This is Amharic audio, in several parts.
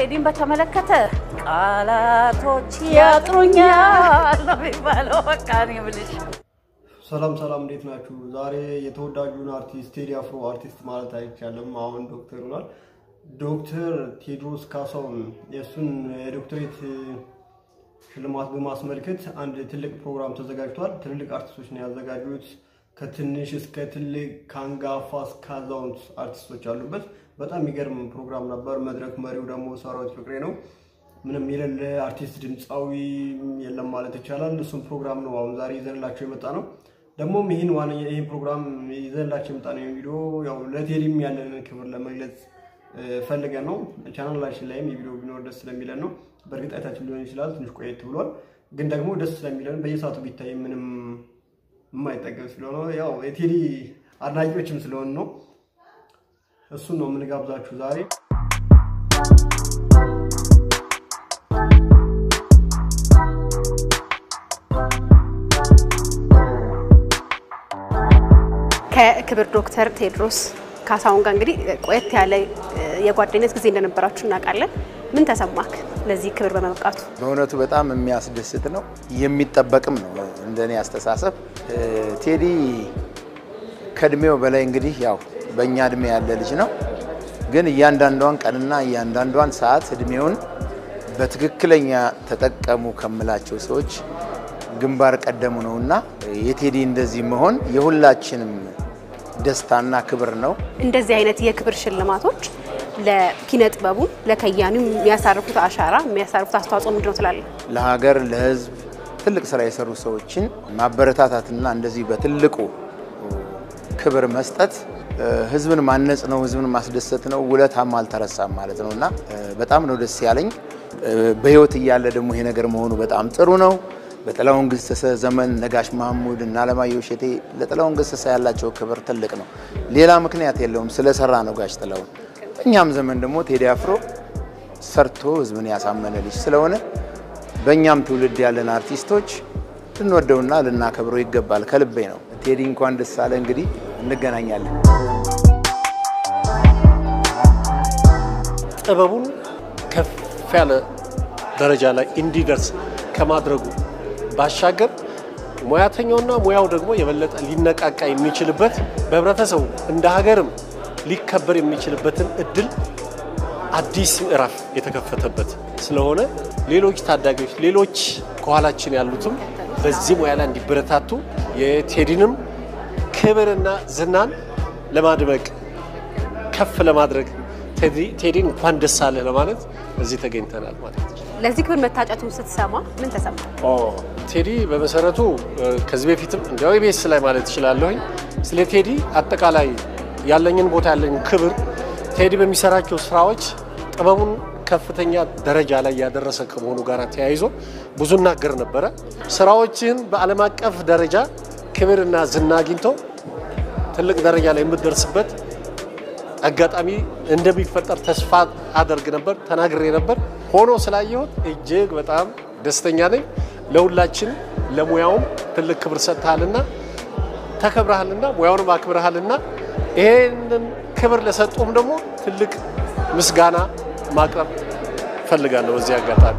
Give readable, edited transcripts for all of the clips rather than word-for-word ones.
ቴዲን በተመለከተ ቃላቶች ያጥሩኛል ነው የሚባለው በቃ ነው ብልሽ ሰላም እንዴት ናችሁ ዛሬ የተወዳጁን አርቲስት ቴዲ አፍሮ አርቲስት ማለት አይቻልም አሁን ዶክተር ሆኗል ዶክተር ቴድሮስ ካሳሁን የሱን ዶክተሬት ሽልማት በማስመልከት አንድ ትልቅ ፕሮግራም ተዘጋጅቷል ትልልቅ አርቲስቶች ነው ያዘጋጁት ከትንሽ እስከ ትልቅ ካንጋፋ እስከ አዛውንት አርቲስቶች አሉበት በጣም የሚገርም ፕሮግራም ነበር መድረክ መሪው ደግሞ ሰራዊት ፍቅሬ ነው ምንም የሌለ አርቲስት ድምጻዊ የለም ማለት ይቻላል እሱም ፕሮግራም ነው አሁን ዛሬ ይዘንላችሁ የመጣ ነው ደግሞ ይሄን ፕሮግራም ይዘንላችሁ የመጣ ነው ቪዲዮ ያው ለቴዲም ያለን ክብር ለመግለጽ ፈልገን ነው ቻናላችን ላይም ቪዲዮ ቢኖር ደስ ስለሚለን ነው በርግጥ አይታችሁ ሊሆን ይችላል ትንሽ ቆየት ብሏል ግን ደግሞ ደስ ስለሚለን በየሰዓቱ ቢታይ ምንም የማይጠገብ ስለሆነ ያው የቴዲ አድናቂዎችም ስለሆነ ነው እሱን ነው የምንጋብዛችሁ ዛሬ ከክብር ዶክተር ቴድሮስ ካሳሁን ጋር እንግዲህ ቆየት ያለ የጓደኝነት ጊዜ እንደነበራችሁ እናውቃለን ምን ተሰማክ ለዚህ ክብር በመብቃቱ በእውነቱ በጣም የሚያስደስት ነው የሚጠበቅም ነው እንደኔ አስተሳሰብ ቴዲ ከድሜው በላይ እንግዲህ ያው በእኛ እድሜ ያለ ልጅ ነው ግን እያንዳንዷን ቀንና እያንዳንዷን ሰዓት እድሜውን በትክክለኛ ተጠቀሙ ከመላቸው ሰዎች ግንባር ቀደሙ ነውና የቴዲ እንደዚህ መሆን የሁላችንም ደስታና ክብር ነው እንደዚህ አይነት የክብር ሽልማቶች ለኪነ ጥበቡ ለከያኒው የሚያሳርፉት አሻራ የሚያሳርፉት አስተዋጽኦ ምንድነው ትላለህ ለሀገር ለህዝብ ትልቅ ስራ የሰሩ ሰዎችን ማበረታታትና እንደዚህ በትልቁ ክብር መስጠት ህዝብን ማነጽ ነው ህዝብን ማስደሰት ነው ውለታም አልተረሳም ማለት ነውና በጣም ነው ደስ ያለኝ በህይወት ይያለ ደግሞ ይሄ ነገር መሆኑ በጣም ጥሩ ነው በጥላውን ገሰሰ ዘመን ነጋሽ መሐሙድ እና ለማየሁ ሸቴ ለጥላውን ገሰሰ ያላቸው ክብር ትልቅ ነው ሌላ ምክንያት የለውም ስለሰራ ነው ጋሽ ጥላውን በእኛም ዘመን ደግሞ ቴዲ አፍሮ ሰርቶ ህዝብን ያሳመነ ልጅ ስለሆነ በእኛም ትውልድ ያለን አርቲስቶች ልንወደውና ልናከብረው ይገባል ከልቤ ነው ቴዲ እንኳን ደስ አለ እንግዲህ እንገናኛለን ጥበቡን ከፍ ያለ ደረጃ ላይ እንዲደርስ ከማድረጉ ባሻገር ሙያተኛውና ሙያው ደግሞ የበለጠ ሊነቃቃ የሚችልበት በህብረተሰቡ እንደ ሀገርም ሊከበር የሚችልበትን እድል አዲስ ምዕራፍ የተከፈተበት ስለሆነ ሌሎች ታዳጊዎች ሌሎች ከኋላችን ያሉትም በዚህ ሙያ ላይ እንዲበረታቱ የቴዲንም ክብርና ዝናን ለማድመቅ ከፍ ለማድረግ ቴዲን እንኳን ደስ አለ ለማለት እዚህ ተገኝተናል ማለት ነው ለዚህ ክብር መታጨቱን ስትሰማ ምን ተሰማ ቴዲ በመሰረቱ ከዚህ በፊትም እንደው ኢቢኤስ ላይ ማለት ይችላልኝ ስለ ቴዲ አጠቃላይ ያለኝን ቦታ ያለኝ ክብር ቴዲ በሚሰራቸው ስራዎች ጥበቡን ከፍተኛ ደረጃ ላይ ያደረሰ ከመሆኑ ጋር ተያይዞ ብዙ እናገር ነበር ስራዎችን በዓለም አቀፍ ደረጃ ክብርና ዝና አግኝቶ ትልቅ ደረጃ ላይ የምትደርስበት አጋጣሚ እንደሚፈጠር ተስፋ አደርግ ነበር ተናግሬ ነበር ሆኖ ስላየሁት እጅግ በጣም ደስተኛ ነኝ ለሁላችን ለሙያውም ትልቅ ክብር ሰጥታልና ተከብረሃልና ሙያውንም አክብረሃልና ይሄንን ክብር ለሰጡም ደግሞ ትልቅ ምስጋና ማቅረብ ፈልጋለሁ በዚህ አጋጣሚ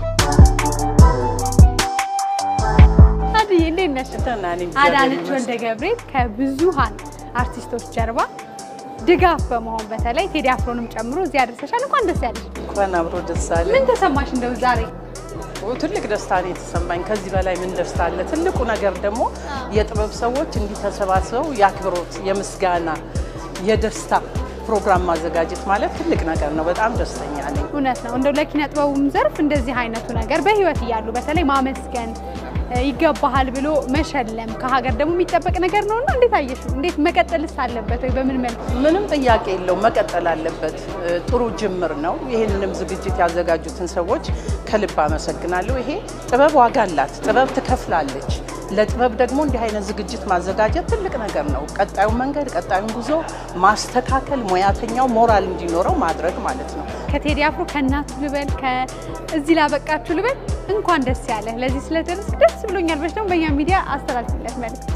አዲዬ እንዴት ነሽ አዳነች ወልደ ገብርኤል ከብዙሃን አርቲስቶች ጀርባ ድጋፍ በመሆን በተለይ ቴዲ አፍሮንም ጨምሮ እዚህ አድርሰሻል እንኳን ደስ ያለሽ እንኳን አብሮ ደስ አለ ምን ተሰማሽ እንደው ዛሬ ትልቅ ደስታ ነው የተሰማኝ ከዚህ በላይ ምን ደስታ አለ ትልቁ ነገር ደግሞ የጥበብ ሰዎች እንዲተሰባሰቡ ያክብሮት የምስጋና የደስታ ፕሮግራም ማዘጋጀት ማለት ትልቅ ነገር ነው በጣም ደስተኛ ነኝ እውነት ነው እንደው ለኪነ ጥበቡም ዘርፍ እንደዚህ አይነቱ ነገር በህይወት ይያሉ በተለይ ማመስገን ይገባሃል ብሎ መሸለም ከሀገር ደግሞ የሚጠበቅ ነገር ነውና እንዴት አየሽ እንዴት መቀጠልስ አለበት ወይ በምን መልኩ ምንም ጥያቄ የለው መቀጠል አለበት ጥሩ ጅምር ነው ይሄንንም ዝግጅት ያዘጋጁትን ሰዎች ከልብ አመሰግናለሁ ይሄ ጥበብ ዋጋ አላት ጥበብ ትከፍላለች ለጥበብ ደግሞ እንዲህ አይነት ዝግጅት ማዘጋጀት ትልቅ ነገር ነው ቀጣዩ መንገድ ቀጣዩን ጉዞ ማስተካከል ሙያተኛው ሞራል እንዲኖረው ማድረግ ማለት ነው ከቴዲ አፍሮ ከናቱ ልበል ከዚህ ላበቃችሁ ልበል እንኳን ደስ ያለ ለዚህ ስለደረስክ ደስ ብሎኛል በሽ ደግሞ በእኛ ሚዲያ አስተላልፍለት መልእክት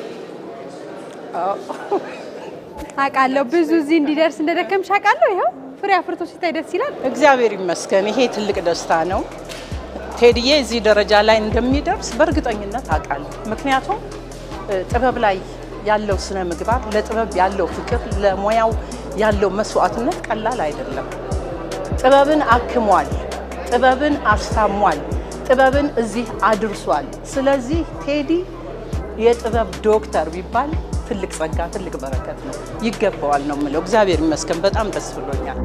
አቃለው ብዙ እዚህ እንዲደርስ እንደደከምሽ አቃለው ይሄው ፍሬ አፍርቶ ሲታይ ደስ ይላል። እግዚአብሔር ይመስገን። ይሄ ትልቅ ደስታ ነው። ቴዲዬ እዚህ ደረጃ ላይ እንደሚደርስ በእርግጠኝነት አውቃለሁ። ምክንያቱም ጥበብ ላይ ያለው ስነ ምግባር፣ ለጥበብ ያለው ፍቅር፣ ለሙያው ያለው መስዋዕትነት ቀላል አይደለም። ጥበብን አክሟል፣ ጥበብን አስታሟል፣ ጥበብን እዚህ አድርሷል። ስለዚህ ቴዲ የጥበብ ዶክተር ቢባል ትልቅ ጸጋ፣ ትልቅ በረከት ነው። ይገባዋል ነው የምለው። እግዚአብሔር ይመስገን። በጣም ደስ ብሎኛል።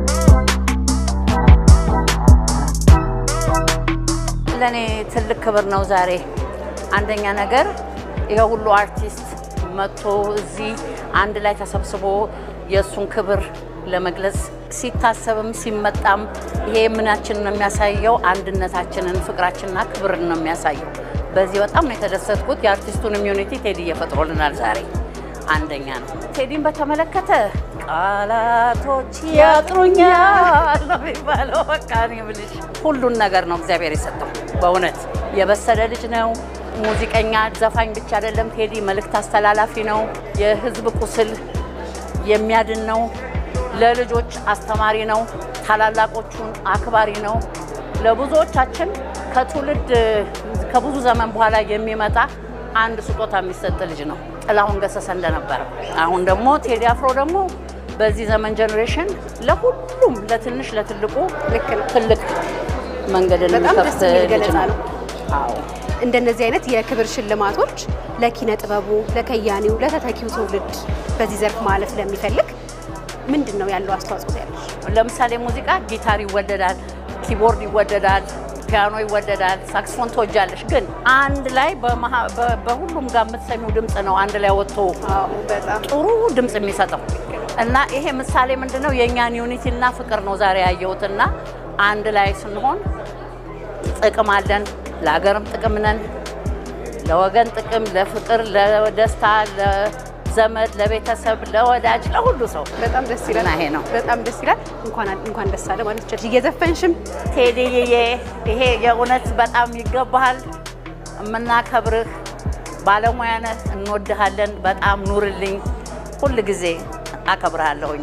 ለኔ ትልቅ ክብር ነው ዛሬ። አንደኛ ነገር ይሄ ሁሉ አርቲስት መጥቶ እዚህ አንድ ላይ ተሰብስቦ የሱን ክብር ለመግለጽ ሲታሰብም ሲመጣም ይሄ ምናችንን ነው የሚያሳየው፣ አንድነታችንን፣ ፍቅራችንና ክብርን ነው የሚያሳየው። በዚህ በጣም ነው የተደሰትኩት። የአርቲስቱን ኢሚዩኒቲ ቴዲ እየፈጥሮልናል ዛሬ አንደኛ ነው። ቴዲን በተመለከተ ቃላቶች ያጥሩኛል ነው የሚባለው። በቃ እኔ የምልሽ ሁሉን ነገር ነው እግዚአብሔር የሰጠው። በእውነት የበሰለ ልጅ ነው። ሙዚቀኛ ዘፋኝ ብቻ አይደለም ቴዲ፣ መልእክት አስተላላፊ ነው። የህዝብ ቁስል የሚያድን ነው። ለልጆች አስተማሪ ነው። ታላላቆቹን አክባሪ ነው። ለብዙዎቻችን ከትውልድ ከብዙ ዘመን በኋላ የሚመጣ አንድ ስጦታ የሚሰጥ ልጅ ነው። ጥላሁን ገሰሰ እንደነበረ አሁን ደግሞ ቴዲ አፍሮ ደግሞ በዚህ ዘመን ጀነሬሽን ለሁሉም ለትንሽ ለትልቁ ትልቅ መንገድን የሚከፍት ልጅ ነው። አዎ እንደነዚህ አይነት የክብር ሽልማቶች ለኪነ ጥበቡ፣ ለከያኒው፣ ለተተኪው ትውልድ በዚህ ዘርፍ ማለፍ ለሚፈልግ ምንድነው ያለው አስተዋጽኦ ያለሽ? ለምሳሌ ሙዚቃ ጊታር ይወደዳል፣ ኪቦርድ ይወደዳል፣ ፒያኖ ይወደዳል፣ ሳክስፎን ትወጃለሽ። ግን አንድ ላይ በሁሉም ጋር የምትሰሚው ድምጽ ነው አንድ ላይ ወጥቶ በጣም ጥሩ ድምጽ የሚሰጠው እና ይሄ ምሳሌ ምንድነው የኛን ዩኒቲና ፍቅር ነው ዛሬ ያየሁትና አንድ ላይ ስንሆን ጥቅም አለን። ለሀገርም ጥቅም ነን፣ ለወገን ጥቅም፣ ለፍቅር፣ ለደስታ፣ ለዘመድ፣ ለቤተሰብ፣ ለወዳጅ፣ ለሁሉ ሰው በጣም ደስ ይላል። ይሄ ነው በጣም ደስ ይላል። እንኳን ደስ አለ ማለት ይችላል። እየዘፈንሽም ቴዲዬ ይሄ የእውነት በጣም ይገባሃል። የምናከብርህ ባለሙያ ነህ፣ እንወድሃለን። በጣም ኑርልኝ። ሁሉ ጊዜ አከብርሃለሁኝ።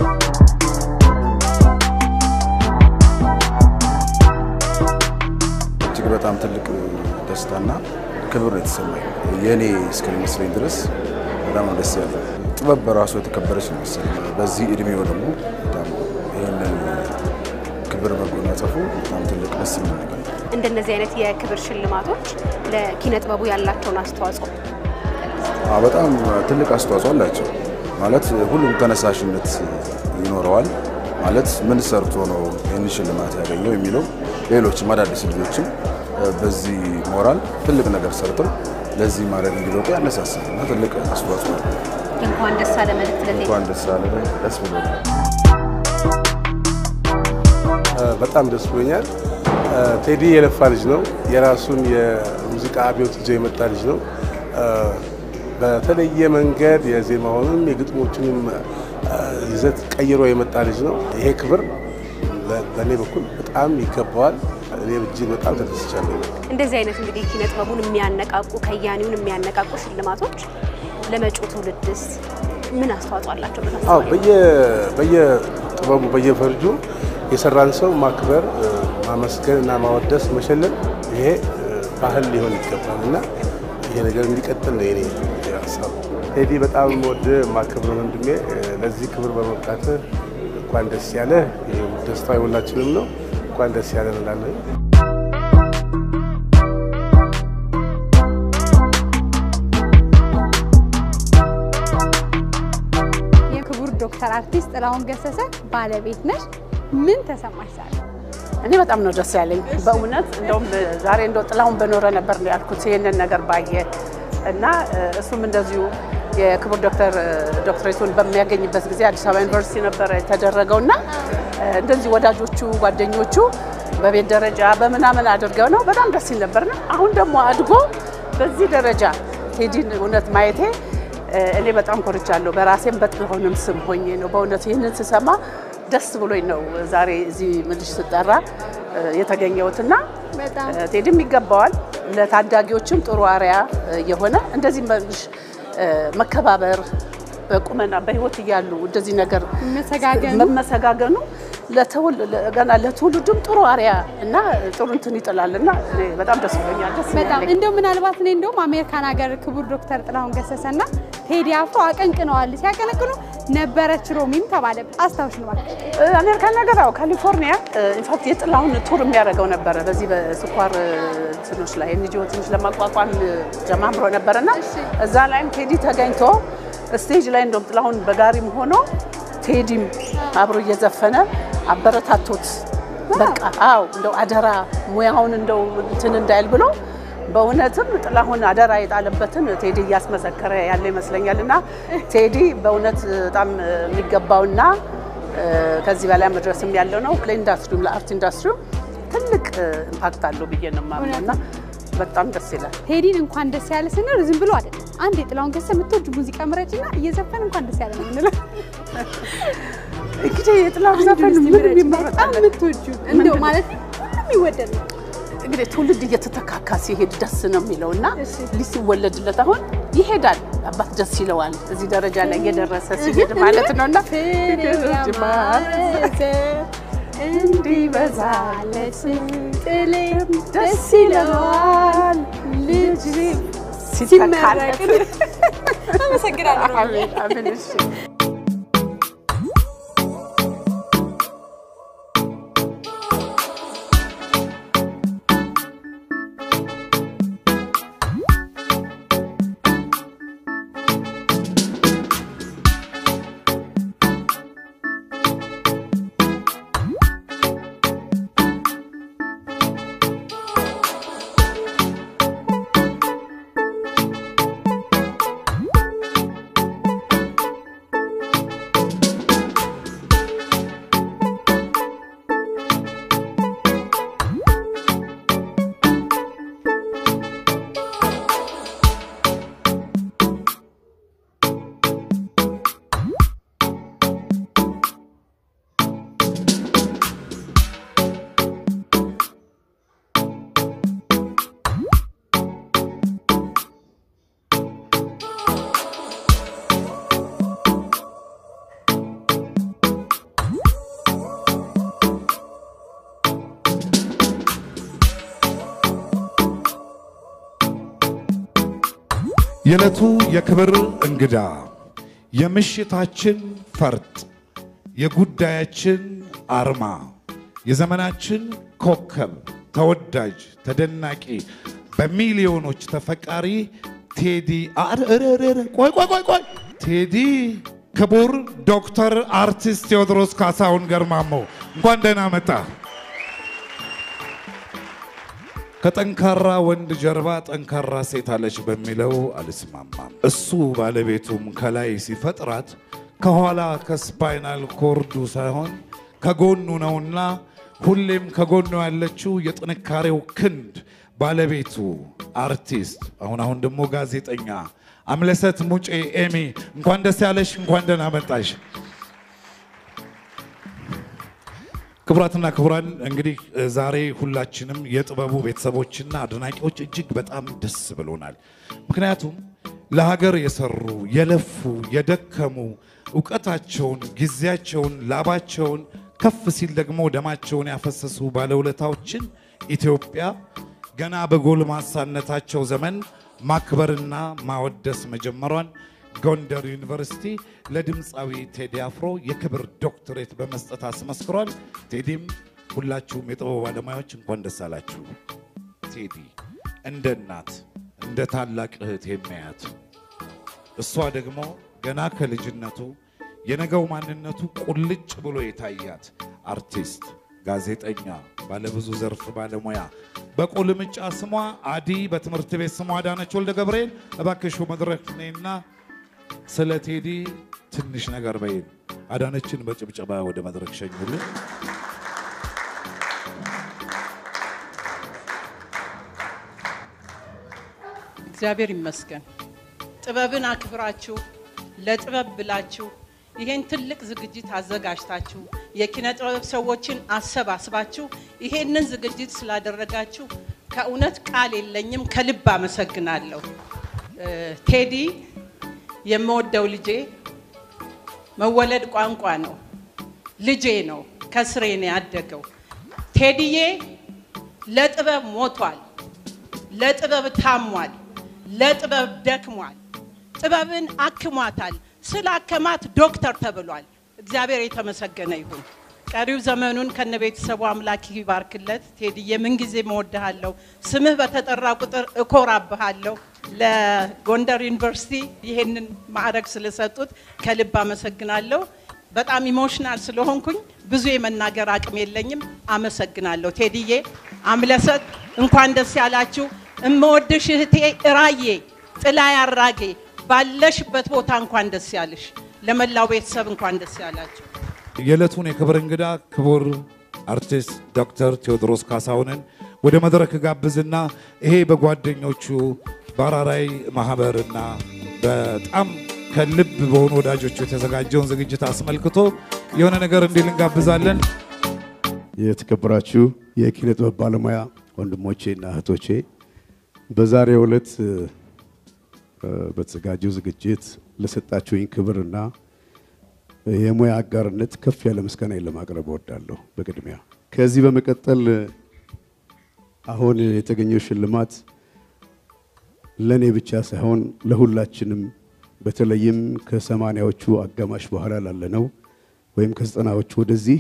በጣም ትልቅ ደስታና ክብር የተሰማኝ የኔ እስከሚመስለኝ ድረስ በጣም ደስ ያለው ጥበብ በራሱ የተከበረች ነው መሰለኝ። በዚህ እድሜው ደግሞ በጣም ይሄንን ክብር መጎናጸፉ በጣም ትልቅ ደስ የሚል ነገር ነው። እንደነዚህ አይነት የክብር ሽልማቶች ለኪነ ጥበቡ ያላቸውን አስተዋጽኦ በጣም ትልቅ አስተዋጽኦ አላቸው። ማለት ሁሉም ተነሳሽነት ይኖረዋል። ማለት ምን ሰርቶ ነው ይህን ሽልማት ያገኘው የሚለው ሌሎችም አዳዲስ ልጆችም በዚህ ሞራል ትልቅ ነገር ሰርተው ለዚህ ማድረግ እንዲበቁ ያነሳሳል እና ትልቅ አስተዋጽኦ ነው። እንኳን ደስ አለ መልእክት ለቴዲ። እንኳን ደስ አለ። ደስ ብሎኛል። በጣም ደስ ብሎኛል። ቴዲ የለፋ ልጅ ነው። የራሱን የሙዚቃ አብዮት ይዞ የመጣ ልጅ ነው። በተለየ መንገድ የዜማውንም የግጥሞቹንም ይዘት ቀይሮ የመጣ ልጅ ነው። ይሄ ክብር በእኔ በኩል በጣም ይገባዋል። እኔ እጅግ በጣም ተደስቻለሁ። እንደዚህ አይነት እንግዲህ ኪነ ጥበቡን የሚያነቃቁ ከያኒውን የሚያነቃቁ ሽልማቶች ለመጪው ትውልድስ ምን አስተዋጽኦ አላቸው? በየጥበቡ በየፈርጁ የሰራን ሰው ማክበር፣ ማመስገን እና ማወደስ መሸለም ይሄ ባህል ሊሆን ይገባል እና ይሄ ነገር እንዲቀጥል ነው የኔ ሀሳብ። ቴዲ በጣም ወደ ማክበር ወንድሜ ለዚህ ክብር በመብቃት እንኳን ደስ ያለ። ደስታ የሁላችንም ነው። እንኳን ደስ ያለ እንላለን። የክቡር ዶክተር አርቲስት ጥላሁን ገሰሰ ባለቤት ነሽ። ምን ተሰማሽ ዛሬ? እኔ በጣም ነው ደስ ያለኝ በእውነት። እንደውም ዛሬ እንደው ጥላሁን በኖረ ነበር ነው ያልኩት ይሄንን ነገር ባየ እና እሱም እንደዚሁ የክቡር ዶክተሬቱን በሚያገኝበት ጊዜ አዲስ አበባ ዩኒቨርሲቲ ነበር የተደረገውና እንደዚህ ወዳጆቹ ጓደኞቹ በቤት ደረጃ በመናመን አድርገው ነው በጣም ደስ ይል ነበርና አሁን ደግሞ አድጎ በዚህ ደረጃ ቴዲን እውነት ማየቴ እኔ በጣም ኮርቻለሁ። በራሴም በጥላሁንም ስም ሆኜ ነው በእውነት ይሄንን ስሰማ ደስ ብሎኝ ነው ዛሬ እዚህ ምልሽ ስጠራ የተገኘሁትና ቴዲም ይገባዋል። ለታዳጊዎችም ጥሩ አሪያ የሆነ እንደዚህ ምልሽ መከባበር በቁመና በህይወት እያሉ እንደዚህ ነገር መመሰጋገኑ ገና ለትውልዱም ጥሩ አሪያ እና ጥሩ እንትን ይጥላልና በጣም ደስ ብሎኛል። በጣም እንደው ምናልባት እኔ እንደውም አሜሪካን ሀገር ክቡር ዶክተር ጥላሁን ገሰሰና ቴዲ አፍሮ አቀንቅነዋል ሲያቀነቅኑ ነበረች ሮሚም ተባለ አስታውሽ ነው ማለት አሜሪካን ሀገር አው ካሊፎርኒያ ኢንፋክት የጥላሁን ቱር የሚያደርገው ነበር በዚህ በስኳር እንትኖች ላይ እንጂው ትንሽ ለማቋቋም ጀማምሮ ነበርና እዛ ላይም ቴዲ ተገኝቶ ስቴጅ ላይ እንደውም ጥላሁን በጋሪም ሆኖ ቴዲም አብሮ እየዘፈነ አበረታቶት በቃ አው እንደው አደራ ሙያውን እንደው እንትን እንዳይል ብሎ በእውነትም ጥላሁን አደራ የጣለበትን ቴዲ ያስመሰከረ ያለ ይመስለኛልና ቴዲ በእውነት በጣም የሚገባውና ከዚህ በላይ መድረስም ያለው ነው ለኢንዳስትሪው ለአርት ኢንዳስትሪው ትልቅ ኢምፓክት አለው ብዬ ነው ማምነውና በጣም ደስ ይላል። ቴዲን እንኳን ደስ ያለ ስንል ዝም ብሎ አይደለም አንዴ ጥላሁን ገሰሰ ምትወድ ሙዚቃ ምረጭና እየዘፈን እንኳን ደስ ያለ ነው እንላለን። እንግዲህ የጥላሁን ዘፈን ምን ይመጣል ምትወጁ እንደው ማለት ምንም ይወደድ ነው እንግዲህ ትውልድ እየተተካካ ሲሄድ ደስ ነው የሚለውና ሊሲወለድለት አሁን ይሄዳል አባት ደስ ይለዋል እዚህ ደረጃ ላይ እየደረሰ ሲሄድ ማለት ነውና እንዲበዛለት ጥልም ደስ ይለዋል ልጅ ሲመረቅ አመሰግናለሁ። አሜን እሺ የዕለቱ የክብር እንግዳ የምሽታችን ፈርጥ የጉዳያችን አርማ የዘመናችን ኮከብ ተወዳጅ ተደናቂ በሚሊዮኖች ተፈቃሪ ቴዲ ቆይ ቴዲ ክቡር ዶክተር አርቲስት ቴዎድሮስ ካሳሁን ገርማሞ እንኳን ደህና መጣ። ከጠንካራ ወንድ ጀርባ ጠንካራ ሴት አለች በሚለው አልስማማም። እሱ ባለቤቱም ከላይ ሲፈጥራት ከኋላ ከስፓይናል ኮርዱ ሳይሆን ከጎኑ ነውና ሁሌም ከጎኑ ያለችው የጥንካሬው ክንድ ባለቤቱ አርቲስት አሁን ደግሞ ጋዜጠኛ አምለሰት ሙጬ ኤሚ እንኳን ደስ ያለሽ እንኳን ደህና መጣሽ። ክቡራትና ክቡራን እንግዲህ ዛሬ ሁላችንም የጥበቡ ቤተሰቦችና አድናቂዎች እጅግ በጣም ደስ ብሎናል። ምክንያቱም ለሀገር የሰሩ የለፉ የደከሙ ዕውቀታቸውን ጊዜያቸውን ላባቸውን ከፍ ሲል ደግሞ ደማቸውን ያፈሰሱ ባለውለታዎችን ኢትዮጵያ ገና በጎልማሳነታቸው ዘመን ማክበርና ማወደስ መጀመሯን ጎንደር ዩኒቨርሲቲ ለድምፃዊ ቴዲ አፍሮ የክብር ዶክተሬት በመስጠት አስመስክሯል። ቴዲም ሁላችሁም የጥበብ ባለሙያዎች እንኳን ደስ አላችሁ። ቴዲ እንደ እናት እንደ ታላቅ እህት የሚያያት እሷ ደግሞ ገና ከልጅነቱ የነገው ማንነቱ ቁልጭ ብሎ የታያት አርቲስት ጋዜጠኛ ባለብዙ ዘርፍ ባለሙያ በቆልምጫ ስሟ አዲ በትምህርት ቤት ስሟ አዳነች ወልደ ገብርኤል እባክሽ መድረክ ነይና ስለ ቴዲ ትንሽ ነገር በይ። አዳነችን በጭብጨባ ወደ መድረክ ሸኙልን። እግዚአብሔር ይመስገን ጥበብን አክብራችሁ ለጥበብ ብላችሁ ይሄን ትልቅ ዝግጅት አዘጋጅታችሁ የኪነ ጥበብ ሰዎችን አሰባስባችሁ ይሄንን ዝግጅት ስላደረጋችሁ ከእውነት ቃል የለኝም ከልብ አመሰግናለሁ። ቴዲ የምወደው ልጄ መወለድ ቋንቋ ነው ልጄ ነው ከስሬ ነው ያደገው። ቴዲዬ ለጥበብ ሞቷል፣ ለጥበብ ታሟል፣ ለጥበብ ደክሟል፣ ጥበብን አክሟታል። ስላከማት ዶክተር ተብሏል። እግዚአብሔር የተመሰገነ ይሁን። ቀሪው ዘመኑን ከነቤተሰቡ አምላክ ይባርክለት። ቴዲዬ ምን ጊዜ እወድሃለሁ፣ ስምህ በተጠራ ቁጥር እኮራብሃለሁ። ለጎንደር ዩኒቨርሲቲ ይሄንን ማዕረግ ስለሰጡት ከልብ አመሰግናለሁ። በጣም ኢሞሽናል ስለሆንኩኝ ብዙ የመናገር አቅም የለኝም። አመሰግናለሁ ቴዲዬ። አምለሰት እንኳን ደስ ያላችሁ። እመወድሽ እህቴ ራዬ ጥላይ አራጌ ባለሽበት ቦታ እንኳን ደስ ያለሽ። ለመላው ቤተሰብ እንኳን ደስ ያላችሁ። የዕለቱን የክብር እንግዳ ክቡር አርቲስት ዶክተር ቴዎድሮስ ካሳሁንን ወደ መድረክ ጋብዝና ይሄ በጓደኞቹ በአራራይ ማህበርና በጣም ከልብ በሆኑ ወዳጆቹ የተዘጋጀውን ዝግጅት አስመልክቶ የሆነ ነገር እንዲል እንጋብዛለን። የተከበራችሁ የኪነ ጥበብ ባለሙያ ወንድሞቼና እህቶቼ በዛሬው ዕለት በተዘጋጀው ዝግጅት ለሰጣችሁኝ ክብርና የሙያ አጋርነት ከፍ ያለ ምስጋና ለማቅረብ እወዳለሁ። በቅድሚያ ከዚህ በመቀጠል አሁን የተገኘው ሽልማት ለኔ ብቻ ሳይሆን ለሁላችንም በተለይም ከ80ዎቹ አጋማሽ በኋላ ላለነው ወይም ከ90ዎቹ ወደዚህ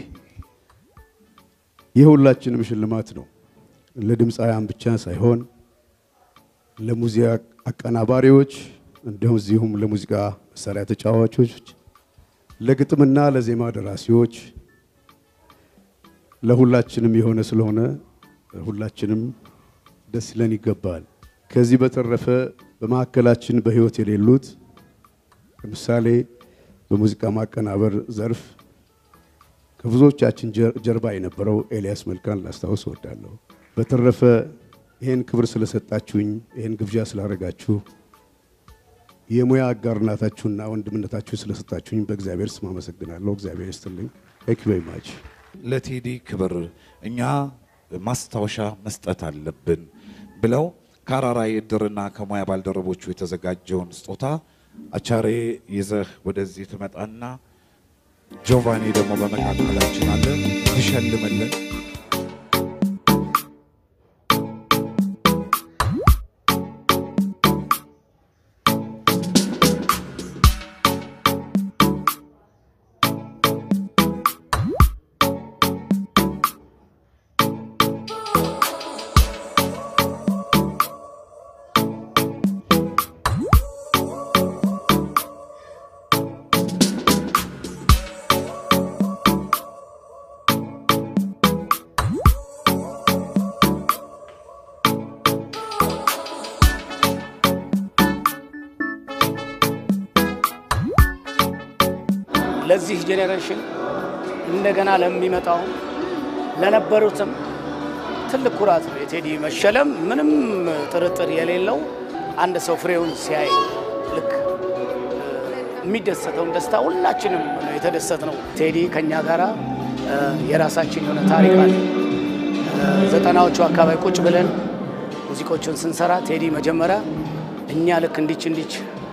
የሁላችንም ሽልማት ነው። ለድምፃውያን ብቻ ሳይሆን ለሙዚቃ አቀናባሪዎች እንደዚሁም ለሙዚቃ መሳሪያ ተጫዋቾች፣ ለግጥምና ለዜማ ደራሲዎች ለሁላችንም የሆነ ስለሆነ ሁላችንም ደስ ይለን ይገባል። ከዚህ በተረፈ በማዕከላችን በህይወት የሌሉት ለምሳሌ በሙዚቃ ማቀናበር ዘርፍ ከብዙዎቻችን ጀርባ የነበረው ኤልያስ መልካን ላስታውስ እወዳለሁ። በተረፈ ይሄን ክብር ስለሰጣችሁኝ ይሄን ግብዣ ስላደረጋችሁ የሙያ አጋርነታችሁና ወንድምነታችሁ ስለሰጣችሁኝ በእግዚአብሔር ስም አመሰግናለሁ። እግዚአብሔር ይስጥልኝ። Thank you very much። ለቴዲ ክብር እኛ ማስታወሻ መስጠት አለብን ብለው ከአራራይ እድርና ከሙያ ባልደረቦቹ የተዘጋጀውን ስጦታ አቻሬ ይዘህ ወደዚህ ትመጣና ጆቫኒ ደግሞ በመካከላችን አለ ትሸልምልን። ለዚህ ጄኔሬሽን እንደገና ለሚመጣው ለነበሩትም ትልቅ ኩራት ነው የቴዲ መሸለም። ምንም ጥርጥር የሌለው አንድ ሰው ፍሬውን ሲያይ ልክ የሚደሰተው ደስታ ሁላችንም ነው የተደሰትነው። ቴዲ ከኛ ጋራ የራሳችን የሆነ ታሪክ አለ። 90ዎቹ አካባቢ ቁጭ ብለን ሙዚቃዎችን ስንሰራ ቴዲ መጀመሪያ እኛ ልክ እንዲች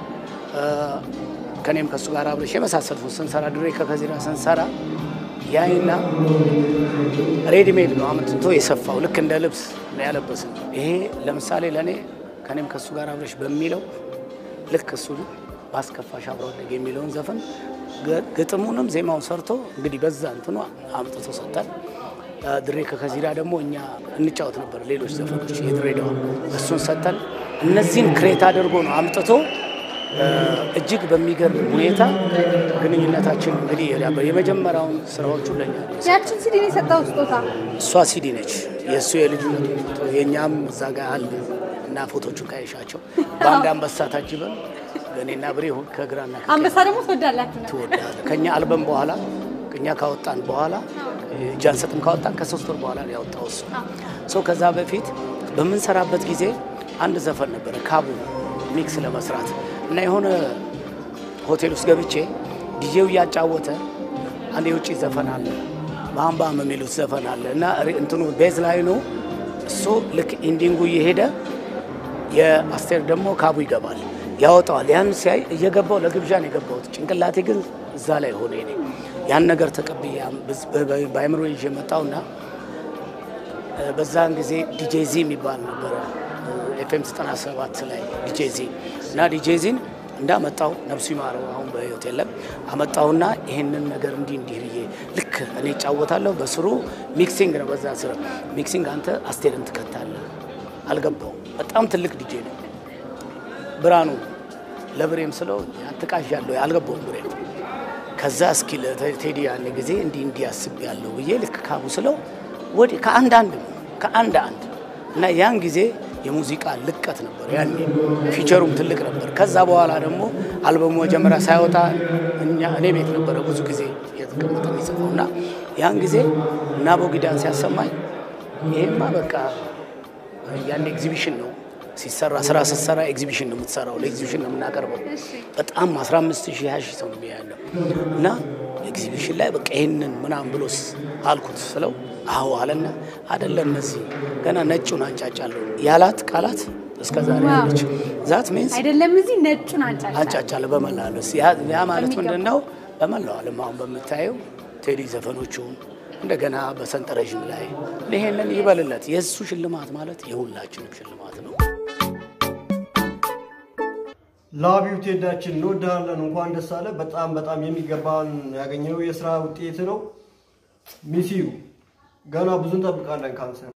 ከኔም ከሱ ጋር አብረሽ የመሳሰልፉ ስንሰራ ድሬ ከከዚራ ስንሰራ ያይና ሬዲሜድ ነው አመጥቶ የሰፋው ልክ እንደ ልብስ ነው ያለበሰው። ይሄ ለምሳሌ ለኔ ከኔም ከሱ ጋር አብረሽ በሚለው ልክ እሱ ባስከፋሽ አብረው የሚለውን ዘፈን ግጥሙንም ዜማውን ሰርቶ እንግዲህ በዛ እንትኑ አምጥቶ ሰጣል። ድሬ ከከዚራ ደግሞ እኛ እንጫወት ነበር ሌሎች ዘፈኖች የድሬዳዋ እሱን ሰጣል። እነዚህን ክሬት አድርጎ ነው አምጥቶ እጅግ በሚገርም ሁኔታ ግንኙነታችን እንግዲህ የመጀመሪያውን ስራዎቹ ለኛ ያችን ሲዲ ነው የሰጠው ስጦታ። እሷ ሲዲ ነች የሱ የልጅነቱ ፎቶ የኛም እዛ ጋር አለ እና ፎቶቹ ካይሻቸው ባንድ አንበሳ ታጅበን ለኔና ብሬ ከግራና አንበሳ ደግሞ ትወዳላችሁ ከኛ አልበም በኋላ ከኛ ካወጣን በኋላ ጃንሰትም ካወጣን ከ3 ወር በኋላ ነው ያወጣው እሱ ከዛ በፊት በመንሰራበት ጊዜ አንድ ዘፈን ነበር ካቡ ሚክስ ለመስራት እና የሆነ ሆቴል ውስጥ ገብቼ ዲጄው ያጫወተ አንድ የውጪ ዘፈን አለ ባምባም የሚሉት ዘፈን አለ እና እንትኑ ቤዝ ላይ ነው እሱ ልክ ኢንዲንጉ እየሄደ የአስቴር ደግሞ ካቡ ይገባል ያወጣዋል። ያን ሲያይ እየገባው ለግብዣ ነው የገባው ጭንቅላቴ ግን እዛ ላይ ሆነ እኔ ያን ነገር ተቀብዬ ባይምሮ ይዤ መጣውና በዛን ጊዜ ዲጄዚ የሚባል ነበር ኤፍኤም 97 ላይ ዲጄዚ እና ዲጄዚን እንዳመጣው ነፍሱ ይማረው አሁን በህይወት የለም አመጣውና ይሄንን ነገር እንዲህ ብዬ ልክ እኔ ጫወታለሁ በስሩ ሚክሲንግ ነው በዛ ስራ ሚክሲንግ አንተ አስቴርን ትከታለህ አልገባው በጣም ትልቅ ዲጄ ነው ብራኑ ለብሬም ስለው አትቃዣለሁ አልገባው ብሬም ከዛ እስኪ ለቴዲ ያን ጊዜ እንዲህ ያስብያለሁ ብዬ ልክ ካቡ ስለው ወዲ ከአንድ እና ያን ጊዜ የሙዚቃ ልቀት ነበር ያኔ ፊቸሩም ትልቅ ነበር ከዛ በኋላ ደግሞ አልበሙ መጀመሪያ ሳይወጣ እኔ ቤት ነበር ብዙ ጊዜ የተቀመጠኝ ጽፎና ያን ጊዜ እና ቦጊዳን ሲያሰማኝ ይሄማ በቃ ያን ኤግዚቢሽን ነው ሲሰራ ስራ ሲሰራ ኤግዚቢሽን ነው የምትሰራው ለኤግዚቢሽን ነው የምናቀርበው በጣም 15000 20 ሰው ነው ያለው እና ኤግዚቢሽን ላይ በቃ ይሄንን ምናም ብሎስ አልኩት ስለው አዎ አለና አይደለም እዚህ ገና ነጩን አንጫጫለሁ ያላት ቃላት እስከዛሬ ያለች ዛት ሚንስ አይደለም እዚህ ነጩን አንጫጫለሁ በመላለስ ያ ማለት ምንድነው በመላው ዓለም አሁን በመታየው ቴዲ ዘፈኖቹ እንደገና በሰንጠረዥም ላይ ለሄንን ይበልለት የሱ ሽልማት ማለት የሁላችንም ሽልማት ነው ላቢው ቴዳችን እንወዳለን እንኳን ደስ አለ በጣም የሚገባን ያገኘው የሥራ ውጤት ነው ሚሲዩ ገና ብዙ እንጠብቃለን ካንሰር